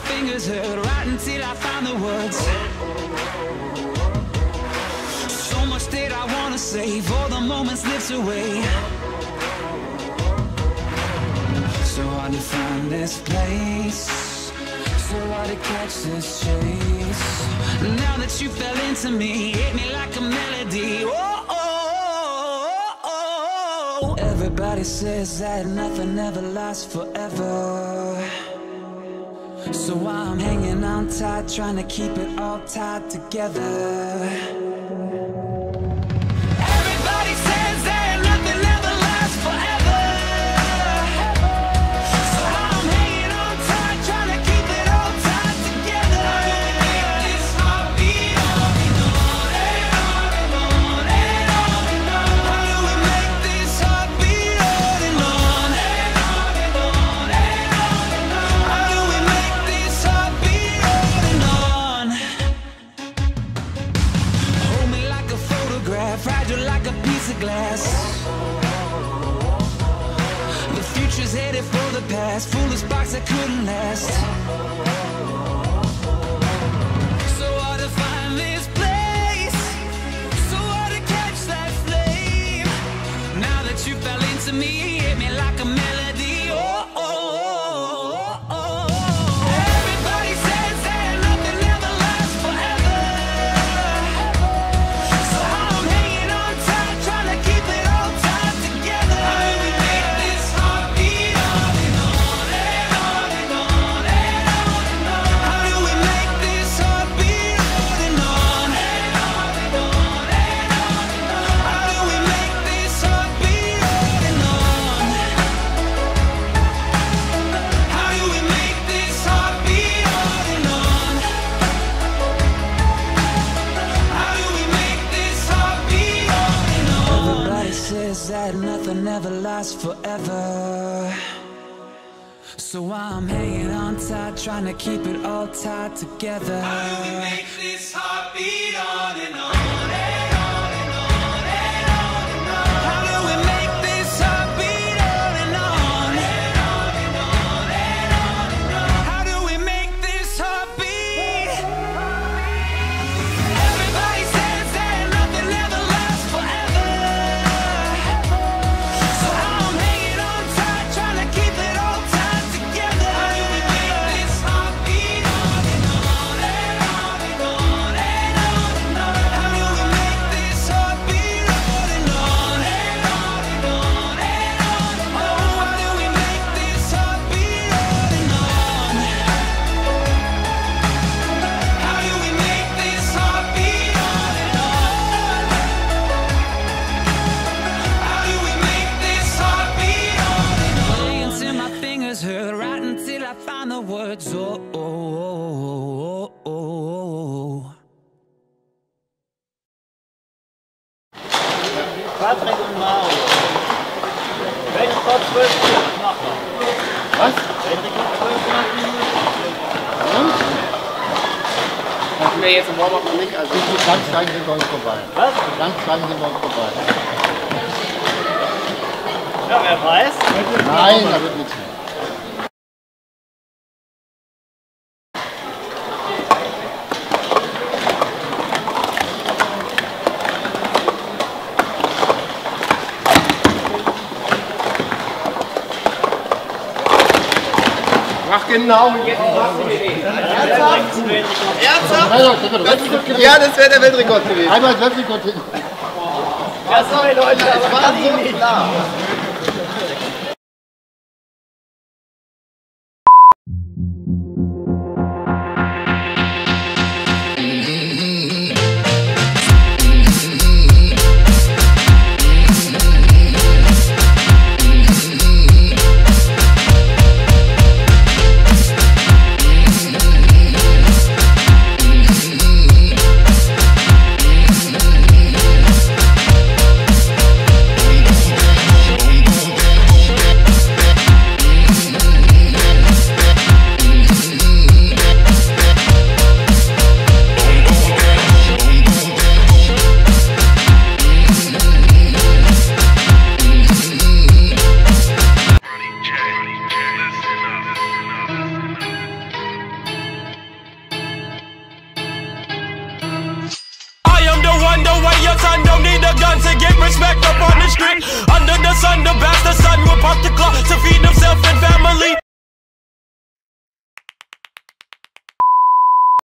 fingers hurt right until I found the words. So much that I wanna say, for the moments slips away. So hard to find this place, so hard to catch this chase. Now that you fell into me, hit me like a melody. Oh, oh, oh, oh. Everybody says that nothing ever lasts forever, so I'm hanging on tight, trying to keep it all tied together. Everybody says that nothing ever lasts forever, so I'm hanging on tight, trying to keep it all tied together. Make this heart beat on and on and on and on and on and on. How do we make this heart beat on and on and on and on and on and on? How do we make this heart beat on and on? Hold me like a photograph, fragile like a piece of glass. The future's headed for the past, full of sparks that couldn't last. So hard to find this place, so hard to catch that flame. Now that you fell into me, hit me like a melody. Oh, oh, oh, oh, oh. Everybody says that nothing ever lasts forever, so I'm hanging on tight, trying to keep it all tied together. How do we make this heart beat on and on and on and on and on and on? How do we make this heart beat on and on and on and on and on and on? How do we make this heart beat on and on? How do we make this heart beat on and on? How do we make this heart beat on and on? Everybody says that nothing ever lasts forever, so I'm hanging on tight, trying to keep it all tied together. How do we make this heart beat on and on and on and on and on and on? How do we make this heart beat on and on and on and on and on and on? How do we make this heart beat? Everybody says that nothing ever lasts forever, so I'm hanging on tight, trying to keep it all tied together. How do we make this heart beat on and on and on and on and on and on? How do we make this heart beat on and on and on and on and on? Oh, how do we make this heart beat on and on? How do we make this heart beat on and on? How do we make this heart beat on and on? Playing till my fingers hurt right until I find the words. Oh, oh, oh, oh, oh, oh. Patrick und Mario. Wenn es vor 12 Minuten machen. Was? Wenn die 12 Minuten. Machen wir jetzt im Warm-up noch nicht, also die Landsteigen sind bei uns vorbei. Was? Die Landsteigen sind bei uns vorbei. Ja, wer weiß. Nein, da wird nichts mehr. Ach genau, jetzt machst du mir den. Ernsthaft? Ernsthaft? Ja, das wäre der Weltrekord gewesen. Einmal das Weltrekord hin. Ja, sorry Leute, es war so klar. son don't need a gun to get respect up on the street. Under the